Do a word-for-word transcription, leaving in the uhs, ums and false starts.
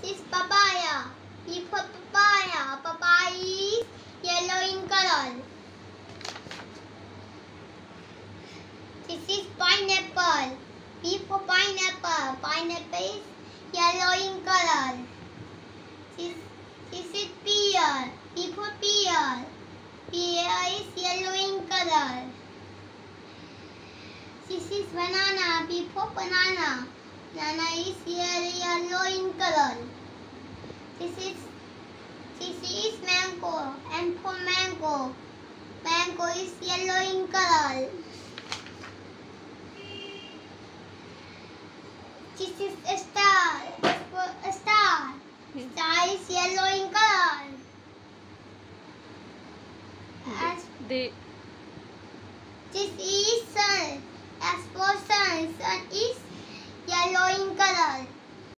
is papaya. P for papaya. Papaya is yellow in color. This is pineapple. P for pineapple. Pineapple is yellow in color. This, this is pear. P for pear. Pear is yellow in color. This is banana. B for banana. Banana is yellow in color. This is this is mango. M for mango. Mango is yellow in color. This is a star. S for a star. Star is yellow in color. They